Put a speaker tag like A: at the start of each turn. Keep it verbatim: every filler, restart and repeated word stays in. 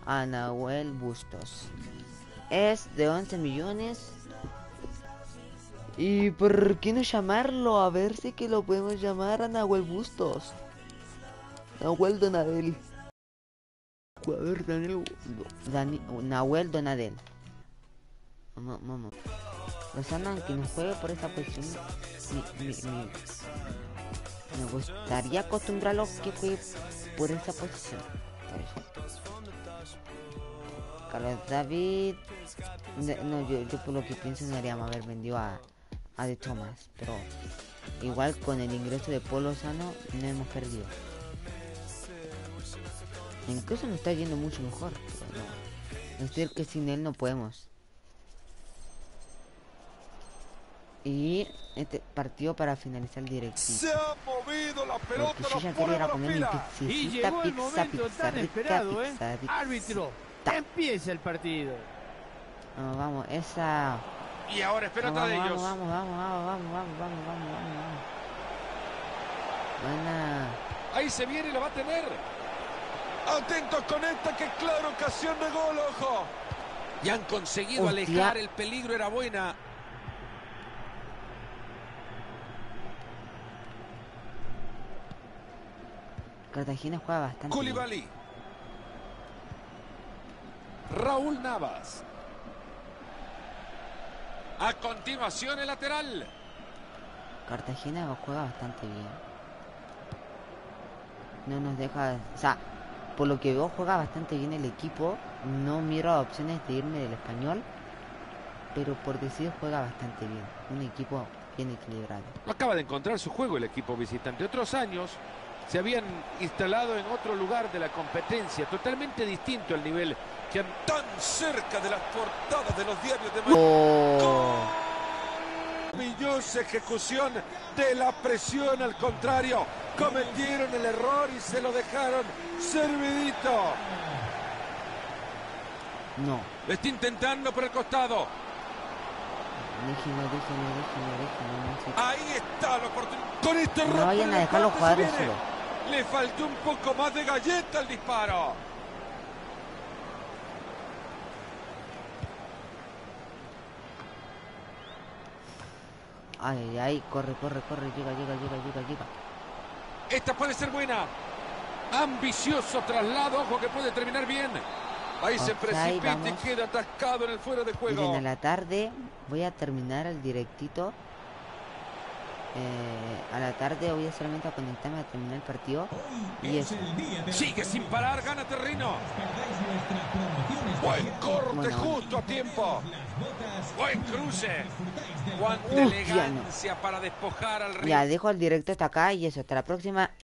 A: a Nahuel Bustos. Es de once millones. ¿Y por qué no llamarlo? A ver si que lo podemos llamar a Nahuel Bustos. Nahuel Donadel. A ver, Daniel... Dani, Nahuel Donadel. Vamos, vamos. Lozano, aunque no juegue por esa posición, mi, mi, mi, me gustaría acostumbrarlo a que juegue por esa posición. Por eso. Carlos David... No, yo, yo por lo que pienso no haríamos haber vendido a, a De Thomas. Pero igual con el ingreso de Paul Lozano no hemos perdido. Incluso nos está yendo mucho mejor. Pero no. Es decir que sin él no podemos. Y este partido para finalizar el directivo.
B: Se ha movido la pelota.
A: Porque yo ya quiero ir a comer mi pizzita,
C: y llegó el
A: pizza,
C: momento
A: pizza,
C: tan
A: rica,
C: esperado,
A: pizza,
C: ¿eh?
A: pizza.
C: Árbitro, empieza el partido.
A: Vamos, vamos, esa.
B: Y ahora es pelota
A: vamos,
B: de
A: vamos,
B: ellos.
A: Vamos, vamos, vamos, vamos, vamos, vamos, vamos, vamos. Buena.
B: Ahí se viene y lo va a tener. Atentos con esta, que clara ocasión de gol, ojo. Y han conseguido
A: Hostia.
B: alejar el peligro, era buena.
A: Cartagena juega bastante bien.
B: Koulibaly. Raúl Navas. A continuación el lateral.
A: Cartagena juega bastante bien. No nos deja... O sea, por lo que veo juega bastante bien el equipo. No miro opciones de irme del Español. Pero por decir juega bastante bien. Un equipo bien equilibrado.
B: Acaba de encontrar su juego el equipo visitante. Otros años se habían instalado en otro lugar de la competencia. Totalmente distinto al nivel que han tan cerca de las portadas de los diarios de Madrid.
A: Oh.
B: Maravillosa ejecución de la presión, al contrario. Cometieron el error y se lo dejaron servidito.
A: No.
B: Lo está intentando por el costado.
A: Déjenlo, déjenlo, déjenlo, déjenlo. No sé.
B: Ahí está la oportunidad. Con este
A: No
B: rompe
A: vayan a
B: el
A: dejarlo
B: campo,
A: jugar
B: se viene.
A: solo.
B: Le faltó un poco más de galleta al disparo.
A: Ay, ay, ay, corre, corre, corre, llega, llega, llega, llega, llega.
B: Esta puede ser buena. Ambicioso traslado, ojo que puede terminar bien. Ahí se
A: Offside,
B: precipita y
A: vamos.
B: queda atascado en el fuera de juego.
A: Miren, a la tarde voy a terminar el directito. Eh, a la tarde voy a solamente a conectarme a terminar el partido. Y eso.
B: Sigue sin parar, gana Terrino. Buen corte,
A: Bueno.
B: justo a tiempo. Buen cruce. Cuánta
A: Uf, ya
B: elegancia para despojar al rival.
A: Ya, dejo el directo hasta acá y eso. Hasta la próxima.